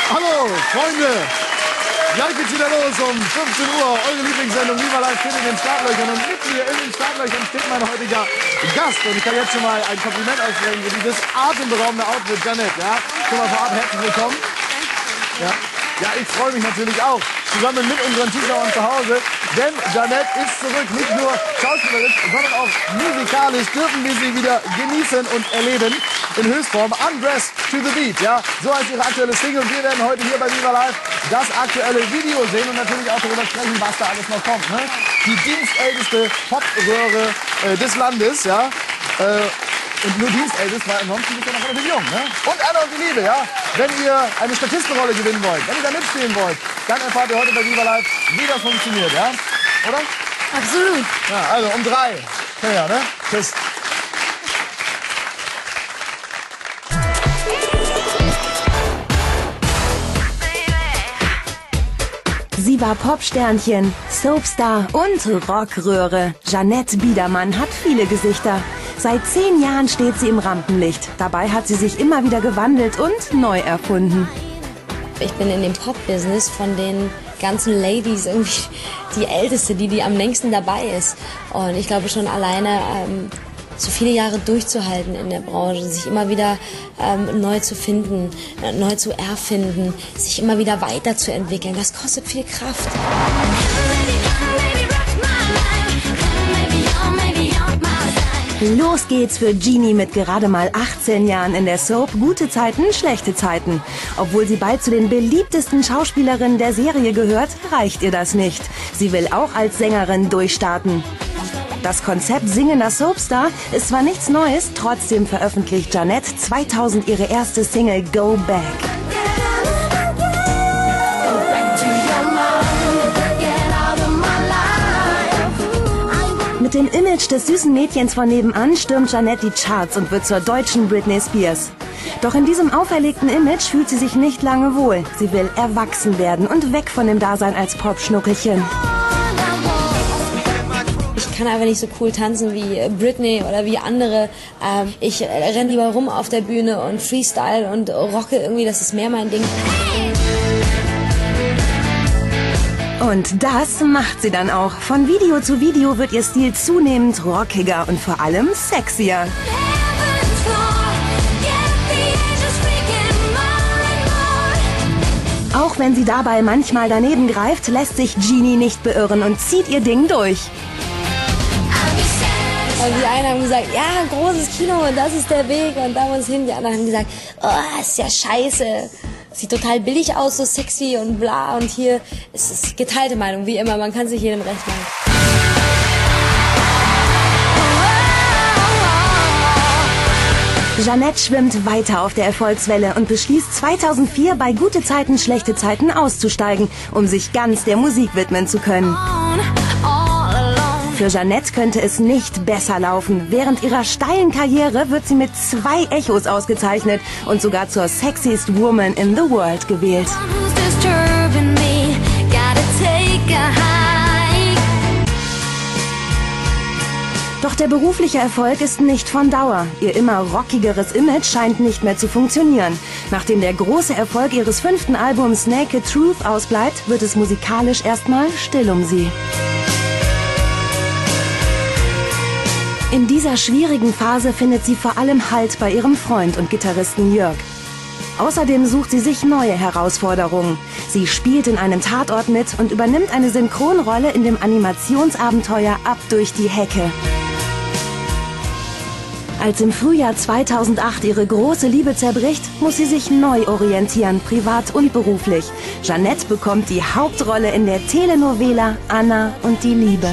Hallo, Freunde! Gleich geht's wieder los um 15 Uhr. Eure Lieblingssendung Viva Live steht in den Startlöchern. Und mit mir in den Startlöchern steht mein heutiger Gast. Und ich kann jetzt schon mal ein Kompliment aussprechen für dieses atemberaubende Outfit, Jeanette. Ja? Schon mal vorab herzlich willkommen. Ja, ich freue mich natürlich auch. Zusammen mit unseren Zuschauern zu Hause. Denn Jeanette ist zurück. Nicht nur schauspielerisch, sondern auch musikalisch dürfen wir sie wieder genießen und erleben. In Höchstform. Undressed to the Beat. Ja, so heißt ihre aktuelle Single. Und wir werden heute hier bei Viva Live das aktuelle Video sehen und natürlich auch darüber sprechen, was da alles noch kommt. Ne? Die dienstälteste Popröhre des Landes. Ja. Und nur dienstältest, weil ansonsten ist er noch relativ jung. Ne? Und Anna und die Liebe, ja. Wenn ihr eine Statistenrolle gewinnen wollt, wenn ihr da mitspielen wollt, dann erfahrt ihr heute bei Viva Live, wie das funktioniert, ja? Oder? Absolut. Ja, also um 3. Ja, ne? Tschüss. Sie war Popsternchen, Soapstar und Rockröhre. Jeanette Biedermann hat viele Gesichter. Seit 10 Jahren steht sie im Rampenlicht. Dabei hat sie sich immer wieder gewandelt und neu erfunden. Ich bin in dem Pop-Business von den ganzen Ladies irgendwie die Älteste, die am längsten dabei ist. Und ich glaube schon alleine so viele Jahre durchzuhalten in der Branche, sich immer wieder neu zu finden, neu zu erfinden, sich immer wieder weiterzuentwickeln, das kostet viel Kraft. Los geht's für Genie mit gerade mal 18 Jahren in der Soap Gute Zeiten, schlechte Zeiten. Obwohl sie bald zu den beliebtesten Schauspielerinnen der Serie gehört, reicht ihr das nicht. Sie will auch als Sängerin durchstarten. Das Konzept singender Soapstar ist zwar nichts Neues, trotzdem veröffentlicht Jeanette 2000 ihre erste Single Go Back. Mit dem Image des süßen Mädchens von nebenan stürmt Jeanette die Charts und wird zur deutschen Britney Spears. Doch in diesem auferlegten Image fühlt sie sich nicht lange wohl. Sie will erwachsen werden und weg von dem Dasein als Popschnuckelchen. Ich kann einfach nicht so cool tanzen wie Britney oder wie andere. Ich renne lieber rum auf der Bühne und Freestyle und rocke irgendwie, das ist mehr mein Ding. Und das macht sie dann auch. Von Video zu Video wird ihr Stil zunehmend rockiger und vor allem sexier. Auch wenn sie dabei manchmal daneben greift, lässt sich Genie nicht beirren und zieht ihr Ding durch. Und die einen haben gesagt, ja, großes Kino und das ist der Weg und da muss hin. Die anderen haben gesagt, oh, ist ja scheiße. Sieht total billig aus, so sexy und bla. Und hier ist es geteilte Meinung, wie immer. Man kann sich jedem recht machen. Jeanette schwimmt weiter auf der Erfolgswelle und beschließt 2004 bei Gute Zeiten, schlechte Zeiten auszusteigen, um sich ganz der Musik widmen zu können. Für Jeanette könnte es nicht besser laufen. Während ihrer steilen Karriere wird sie mit 2 Echos ausgezeichnet und sogar zur Sexiest Woman in the World gewählt. Doch der berufliche Erfolg ist nicht von Dauer. Ihr immer rockigeres Image scheint nicht mehr zu funktionieren. Nachdem der große Erfolg ihres 5. Albums Naked Truth ausbleibt, wird es musikalisch erstmal still um sie. In dieser schwierigen Phase findet sie vor allem Halt bei ihrem Freund und Gitarristen Jörg. Außerdem sucht sie sich neue Herausforderungen. Sie spielt in einem Tatort mit und übernimmt eine Synchronrolle in dem Animationsabenteuer Ab durch die Hecke. Als im Frühjahr 2008 ihre große Liebe zerbricht, muss sie sich neu orientieren, privat und beruflich. Jeanette bekommt die Hauptrolle in der Telenovela Anna und die Liebe.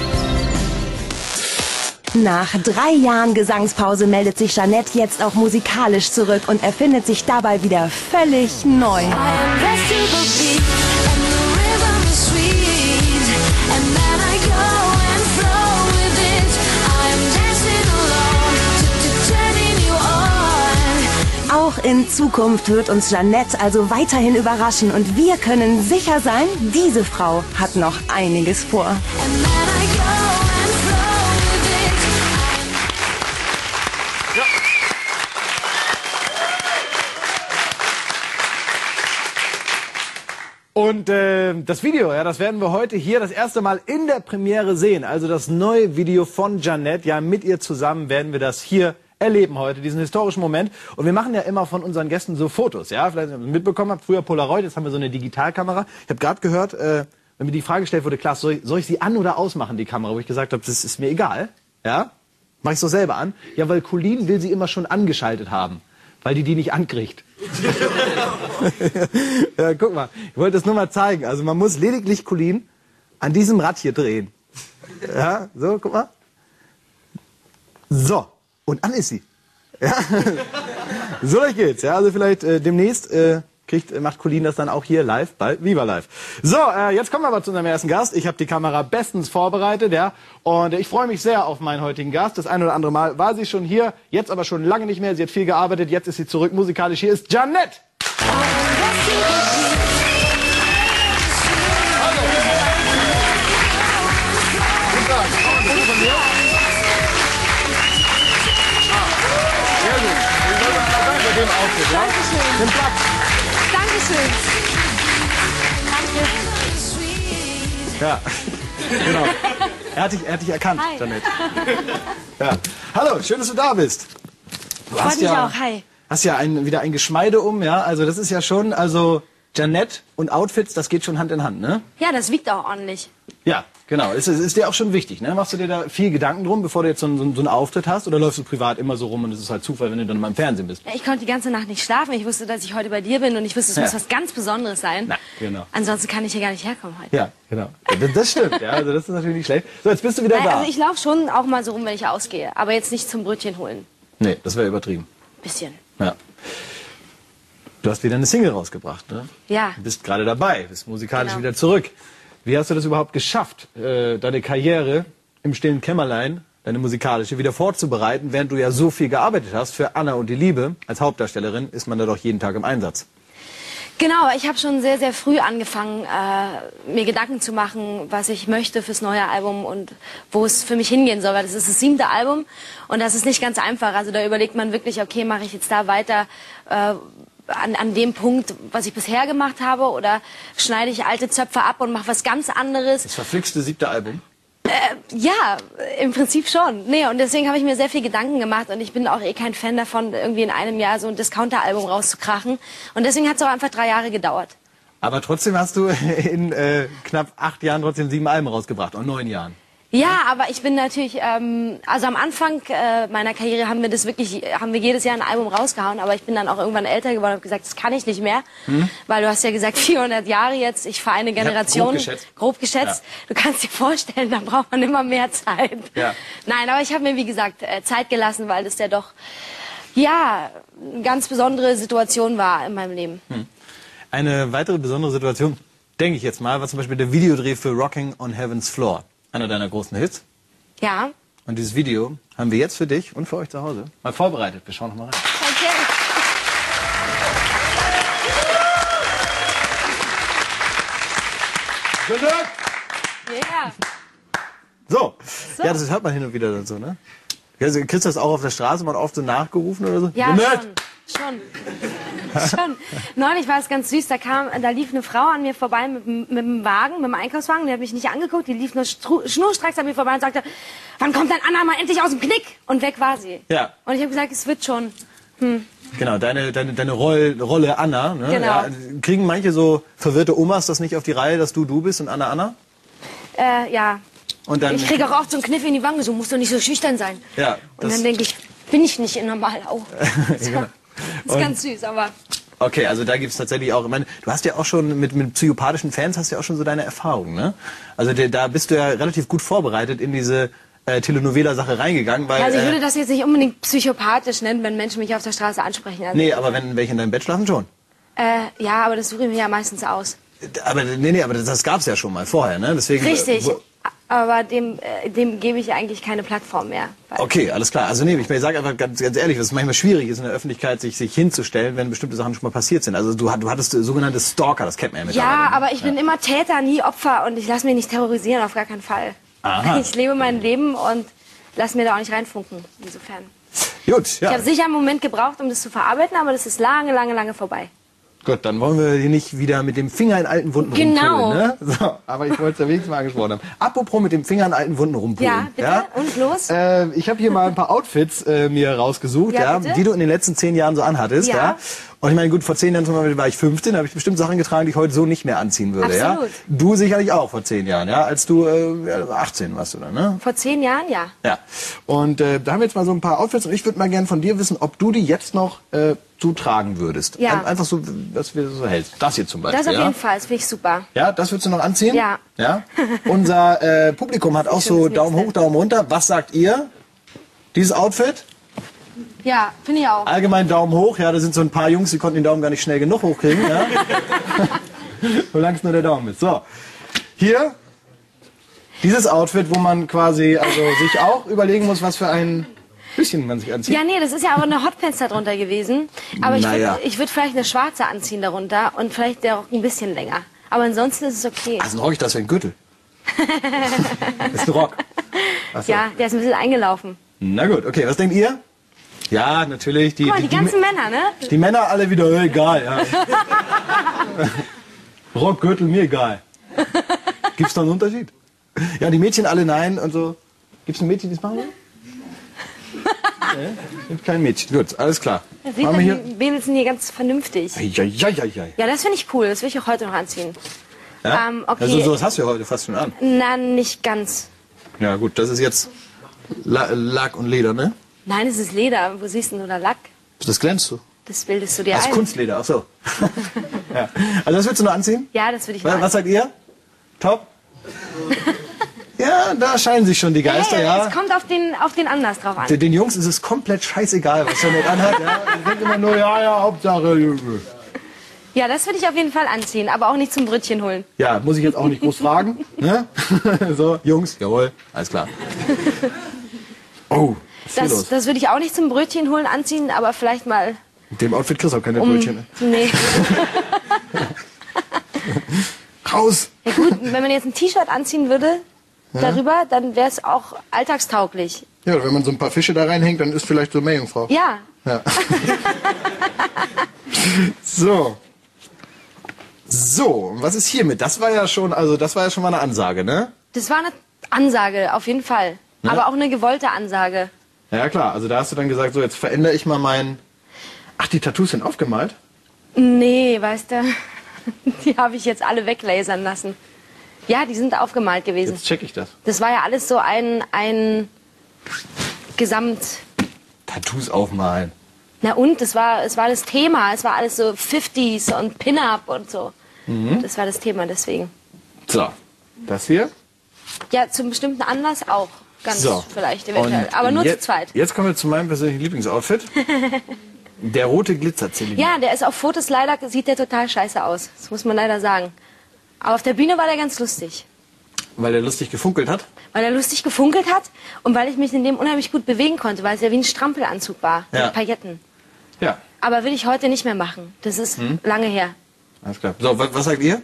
Nach 3 Jahren Gesangspause meldet sich Jeanette jetzt auch musikalisch zurück und erfindet sich dabei wieder völlig neu. Auch in Zukunft wird uns Jeanette also weiterhin überraschen und wir können sicher sein, diese Frau hat noch einiges vor. Und das Video, ja, das werden wir heute hier das erste Mal in der Premiere sehen. Also das neue Video von Jeanette. Ja, mit ihr zusammen werden wir das hier erleben heute, diesen historischen Moment. Und wir machen ja immer von unseren Gästen so Fotos. Ja, vielleicht habt ihr mitbekommen habt, früher Polaroid, jetzt haben wir so eine Digitalkamera. Ich habe gerade gehört, wenn mir die Frage gestellt wurde, Klaas, soll ich sie an- oder ausmachen, die Kamera? Wo ich gesagt habe, das ist mir egal. Ja, mach ich so selber an. Ja, weil Colleen will sie immer schon angeschaltet haben, weil die nicht ankriegt. Ja, guck mal, ich wollte das nur mal zeigen. Also man muss lediglich Colleen an diesem Rad hier drehen. Ja, so, guck mal. So, und an ist sie. Ja. So geht's. Ja, also vielleicht demnächst macht Colleen das dann auch hier live bei Viva Live. So, jetzt kommen wir aber zu unserem ersten Gast. Ich habe die Kamera bestens vorbereitet, ja, und ich freue mich sehr auf meinen heutigen Gast. Das ein oder andere Mal war sie schon hier, jetzt aber schon lange nicht mehr. Sie hat viel gearbeitet, jetzt ist sie zurück musikalisch. Hier ist Jeanette. Dankeschön. Dankeschön. Danke. Ja, genau. Er hat dich erkannt, Hi. Jeanette. Ja. Hallo, schön, dass du da bist. Du Freut mich auch, hi. Hast ja wieder ein Geschmeide um, ja, also das ist ja schon, also Jeanette und Outfits, das geht schon Hand in Hand, ne? Ja, das wiegt auch ordentlich. Ja, genau. Ist dir auch schon wichtig, ne? Machst du dir da viel Gedanken drum, bevor du jetzt so einen Auftritt hast? Oder läufst du privat immer so rum und es ist halt Zufall, wenn du dann mal im Fernsehen bist? Ich konnte die ganze Nacht nicht schlafen. Ich wusste, dass ich heute bei dir bin und ich wusste, es muss was ganz Besonderes sein. Na, genau. Ansonsten kann ich hier gar nicht herkommen heute. Ja, genau. Das stimmt, ja, also das ist natürlich nicht schlecht. So, jetzt bist du wieder da. Also ich laufe schon auch mal so rum, wenn ich ausgehe. Aber jetzt nicht zum Brötchen holen. Nee, das wäre übertrieben. Bisschen. Ja. Du hast wieder eine Single rausgebracht, ne? Ja. Du bist gerade dabei, bist musikalisch Genau. wieder zurück. Wie hast du das überhaupt geschafft, deine Karriere im stillen Kämmerlein, deine musikalische, wieder vorzubereiten, während du ja so viel gearbeitet hast für Anna und die Liebe? Als Hauptdarstellerin ist man da doch jeden Tag im Einsatz. Genau, ich habe schon sehr, sehr früh angefangen, mir Gedanken zu machen, was ich möchte fürs neue Album und wo es für mich hingehen soll. Weil das ist das 7. Album und das ist nicht ganz einfach. Also da überlegt man wirklich, okay, mache ich jetzt da weiter an dem Punkt, was ich bisher gemacht habe, oder schneide ich alte Zöpfe ab und mache was ganz anderes. Das verflixte 7. Album? Ja, im Prinzip schon. Nee, und deswegen habe ich mir sehr viel Gedanken gemacht und ich bin auch eh kein Fan davon, irgendwie in einem Jahr so ein Discounter-Album rauszukrachen. Und deswegen hat es auch einfach 3 Jahre gedauert. Aber trotzdem hast du in knapp 8 Jahren trotzdem 7 Alben rausgebracht, und 9 Jahren. Ja, aber ich bin natürlich, also am Anfang meiner Karriere haben wir jedes Jahr ein Album rausgehauen, aber ich bin dann auch irgendwann älter geworden und habe gesagt, das kann ich nicht mehr, weil du hast ja gesagt 400 Jahre jetzt, ich fahre eine Generation, grob geschätzt. Ja. Du kannst dir vorstellen, da braucht man immer mehr Zeit. Ja. Nein, aber ich habe mir, wie gesagt, Zeit gelassen, weil das ja doch, ja, eine ganz besondere Situation war in meinem Leben. Eine weitere besondere Situation, denke ich jetzt mal, war zum Beispiel der Videodreh für Rocking on Heaven's Floor. Einer deiner großen Hits. Ja. Und dieses Video haben wir jetzt für dich und für euch zu Hause mal vorbereitet. Wir schauen noch mal rein. Okay. Yeah. So. Ja, das hört man hin und wieder dann so, ne? Ja, kriegst du das auch auf der Straße mal oft so nachgerufen oder so? Ja, schon. Schon. Neulich war es ganz süß, da lief eine Frau an mir vorbei mit dem Wagen, mit dem Einkaufswagen, die hat mich nicht angeguckt, die lief nur schnurstracks an mir vorbei und sagte, wann kommt dein Anna mal endlich aus dem Knick? Und weg war sie. Ja. Und ich habe gesagt, es wird schon. Genau, deine Rolle Anna, ne? Genau. Ja, kriegen manche so verwirrte Omas das nicht auf die Reihe, dass du bist und Anna? Ja. Und dann, ich kriege auch oft so einen Kniff in die Wange, so musst du nicht so schüchtern sein. Ja. Und dann denke ich, bin ich nicht normal auch. Genau. Das ist ganz süß, aber... Okay, also da gibt's tatsächlich auch, ich meine, du hast ja auch schon mit psychopathischen Fans hast ja auch schon so deine Erfahrungen, ne? Also da bist du ja relativ gut vorbereitet in diese Telenovela-Sache reingegangen, weil... Also ich würde das jetzt nicht unbedingt psychopathisch nennen, wenn Menschen mich auf der Straße ansprechen. Also, nee, aber wenn welche in deinem Bett schlafen, schon. Ja, aber das suche ich mir ja meistens aus. Aber aber das gab's ja schon mal vorher, ne? Deswegen, Richtig, aber dem gebe ich eigentlich keine Plattform mehr. Okay, alles klar. Also nee, ich sage einfach ganz ehrlich, was manchmal schwierig ist in der Öffentlichkeit, sich hinzustellen, wenn bestimmte Sachen schon mal passiert sind. Also du hattest sogenannte Stalker, das kennt man ja mittlerweile. Ja, aber ich bin immer Täter, nie Opfer und ich lasse mich nicht terrorisieren, auf gar keinen Fall. Aha. Ich lebe mein Leben und lasse mir da auch nicht reinfunken, insofern. Gut, ja. Ich habe sicher einen Moment gebraucht, um das zu verarbeiten, aber das ist lange, lange, lange vorbei. Gut, dann wollen wir hier nicht wieder mit dem Finger in alten Wunden rumpullen, ne? So, aber ich wollte es ja wenigstens mal angesprochen haben. Apropos mit dem Finger in alten Wunden rumpullen. Ja, bitte. Ja? Und los? Ich habe hier mal ein paar Outfits mir rausgesucht, die du in den letzten 10 Jahren so anhattest. Ja. Und ich meine, gut, vor 10 Jahren zum Beispiel war ich 15, da habe ich bestimmt Sachen getragen, die ich heute so nicht mehr anziehen würde. Absolut. Ja? Du sicherlich auch vor 10 Jahren, ja? Als du 18 warst du dann, ne? Vor 10 Jahren, ja. Ja. Und da haben wir jetzt mal so ein paar Outfits und ich würde mal gerne von dir wissen, ob du die jetzt noch zutragen würdest. Ja. Einfach so, was du so hältst. Das hier zum Beispiel. Das auf jeden Fall, das finde ich super. Ja, das würdest du noch anziehen? Ja. Ja. Unser Publikum hat auch so Daumen hoch, Daumen runter. Was sagt ihr? Dieses Outfit? Ja, finde ich auch. Allgemein Daumen hoch. Ja, da sind so ein paar Jungs, die konnten den Daumen gar nicht schnell genug hochkriegen. Ja? Solange es nur der Daumen ist. So, hier dieses Outfit, wo man quasi sich auch überlegen muss, was für ein bisschen man sich anzieht. Ja, nee, das ist ja auch eine Hotpants darunter gewesen. Aber ich würd vielleicht eine schwarze anziehen darunter und vielleicht der Rock ein bisschen länger. Aber ansonsten ist es okay. Also ein Rock, das wäre ein Gürtel. Das ist ein Rock. So. Ja, der ist ein bisschen eingelaufen. Na gut, okay, was denkt ihr? Ja, natürlich. Guck mal, die ganzen Männer, ne? Die Männer alle wieder, egal. Ja. Rock, Gürtel, mir egal. Gibt's da einen Unterschied? Ja, die Mädchen alle nein und so. Gibt's ein Mädchen, die es machen will? Nee, gibt kein Mädchen. Gut, alles klar. Da sieht man die Mädels sind hier ganz vernünftig. Ja, das finde ich cool. Das will ich auch heute noch anziehen. Ja? Okay. Also sowas hast du ja heute fast schon an. Na, nicht ganz. Ja gut, das ist jetzt Lack und Leder, ne? Nein, es ist Leder. Wo siehst du da Lack? Das glänzt so. Das bildest du dir ein. Das ist Kunstleder, ach so. Ja. Also das würdest du noch anziehen? Ja, das würde ich noch Was sagt ihr? Top? Ja, da scheinen sich schon die Geister, ja. Es kommt auf den Anlass drauf an. Den Jungs ist es komplett scheißegal, was er nicht anhat. Ja. Die denken immer nur, ja, Hauptsache. Ja, das würde ich auf jeden Fall anziehen, aber auch nicht zum Brötchen holen. Ja, muss ich jetzt auch nicht groß fragen. Ne? So, Jungs, jawohl, alles klar. Oh, das würde ich auch nicht zum Brötchen holen anziehen, aber vielleicht mal... Mit dem Outfit kriegst du auch keine Brötchen. Ne? Nee. Raus! Ja gut, wenn man jetzt ein T-Shirt anziehen würde, darüber, dann wäre es auch alltagstauglich. Ja, wenn man so ein paar Fische da reinhängt, dann ist vielleicht so Meerjungfrau. Ja. So. So, was ist hiermit? Das war ja schon mal eine Ansage, ne? Das war eine Ansage, auf jeden Fall. Ne? Aber auch eine gewollte Ansage. Ja klar, also da hast du dann gesagt, so jetzt verändere ich mal mein... Ach, die Tattoos sind aufgemalt? Nee, weißt du, die habe ich jetzt alle weglasern lassen. Ja, die sind aufgemalt gewesen. Jetzt check ich das. Das war ja alles so ein Gesamt... Tattoos aufmalen. Na und, es war das Thema. Es war alles so 50s und Pin-Up und so. Mhm. Das war das Thema, deswegen. So, das hier? Ja, zum bestimmten Anlass auch. Ganz vielleicht, eventuell. Aber nur zu zweit. Jetzt kommen wir zu meinem persönlichen Lieblingsoutfit. Der rote Glitzerzylinder. Ja, der ist auf Fotos leider, sieht der total scheiße aus. Das muss man leider sagen. Aber auf der Bühne war der ganz lustig. Weil er lustig gefunkelt hat? Weil er lustig gefunkelt hat und weil ich mich in dem unheimlich gut bewegen konnte, weil es ja wie ein Strampelanzug war. Mit Pailletten. Ja. Aber will ich heute nicht mehr machen. Das ist lange her. Alles klar. So, was sagt ihr?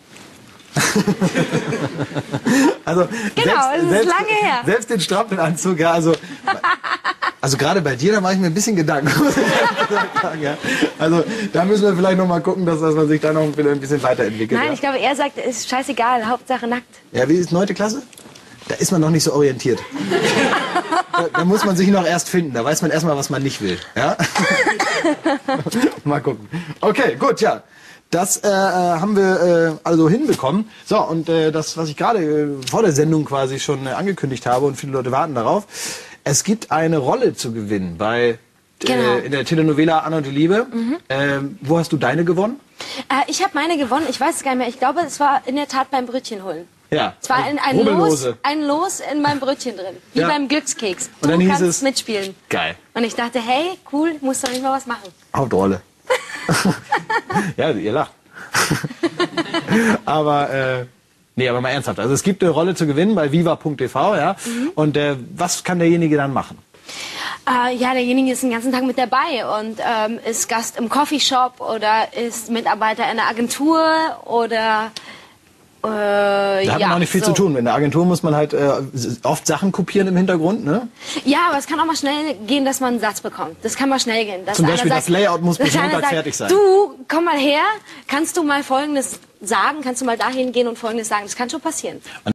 Also genau, es ist lange her. Selbst den Strampelanzug, ja, also gerade bei dir, da mache ich mir ein bisschen Gedanken. Ja. Also da müssen wir vielleicht noch mal gucken, dass man sich da noch ein bisschen weiterentwickelt. Nein, ich glaube, er sagt, es ist scheißegal, Hauptsache nackt. Ja, wie ist 9. Klasse? Da ist man noch nicht so orientiert. Da muss man sich noch erst finden. Da weiß man erstmal, was man nicht will. Ja? Mal gucken. Okay, gut, ja. Das haben wir also hinbekommen. So, und das, was ich gerade vor der Sendung quasi schon angekündigt habe und viele Leute warten darauf. Es gibt eine Rolle zu gewinnen bei in der Telenovela Anna und die Liebe. Wo hast du deine gewonnen? Ich habe meine gewonnen. Ich weiß es gar nicht mehr. Ich glaube, es war in der Tat beim Brötchen holen. Ja. Es war ein Los in meinem Brötchen drin. Wie beim Glückskeks. Und dann hieß es mitspielen. Geil. Und ich dachte, hey, cool, muss doch nicht mal was machen. Hauptrolle. Ja, ihr lacht. Aber nee, aber mal ernsthaft. Also es gibt eine Rolle zu gewinnen bei viva.tv, ja. Und was kann derjenige dann machen? Ja, derjenige ist den ganzen Tag mit dabei und ist Gast im Coffeeshop oder ist Mitarbeiter in einer Agentur oder Da hat man auch nicht viel zu tun. In der Agentur muss man halt oft Sachen kopieren im Hintergrund, ne? Ja, aber es kann auch mal schnell gehen, dass man einen Satz bekommt. Das kann mal schnell gehen. Zum Beispiel das Layout muss bis Montag fertig sein. Du, komm mal her, kannst du mal Folgendes sagen? Kannst du mal dahin gehen und Folgendes sagen? Das kann schon passieren.